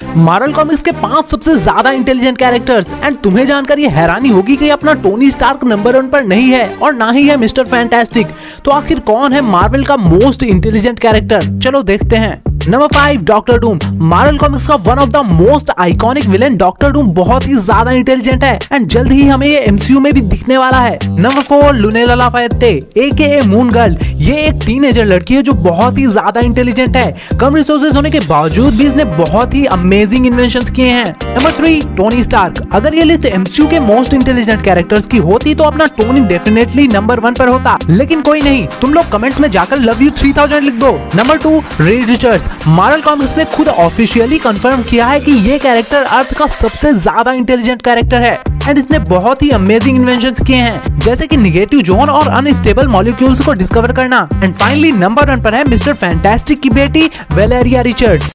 Marvel comics के 5 सबसे ज्यादा इंटेलिजेंट कैरेक्टर्स। एंड तुम्हें जानकर ये हैरानी होगी कि अपना टोनी स्टार्क नंबर 1 पर नहीं है और ना ही है मिस्टर फैंटास्टिक। तो आखिर कौन है मार्वल का मोस्ट इंटेलिजेंट कैरेक्टर, चलो देखते हैं। Number 5 doctor Doom. Marvel Comics का one of the most iconic villain doctor Doom बहुत ही ज्यादा इंटेलिजेंट है एंड जल्द ही हमें ये एमसीयू में भी दिखने वाला है। Number 4 Lunella Lafayette aka Moon Girl. ये एक टीनेजर लड़की है जो बहुत ही ज्यादा इंटेलिजेंट है। कम रिसोर्सेज होने के बावजूद भी इसने बहुत ही अमेजिंग इन्वेंशंस किए हैं। Number 3 Tony Stark. अगर ये लिस्ट एमसीयू के मोस्ट इंटेलिजेंट कैरेक्टर्स की होती तो अपना टोनी डेफिनेटली नंबर 1 पर होता, लेकिन कोई नहीं, तुम लोग कमेंट्स में जाकर लव यू 3000 लिख दो। Number 2 Reed Richards. Marvel Comics ने खुद ऑफिशियली कंफर्म किया है कि ये कैरेक्टर अर्थ का सबसे ज्यादा इंटेलिजेंट कैरेक्टर है एंड इसने बहुत ही अमेजिंग इन्वेंशंस किए हैं, जैसे कि नेगेटिव जोन और अनस्टेबल मॉलिक्यूल्स को डिस्कवर करना। एंड फाइनली नंबर 1 पर है मिस्टर फैंटास्टिक की बेटी वेलेरिया रिचर्ड्स।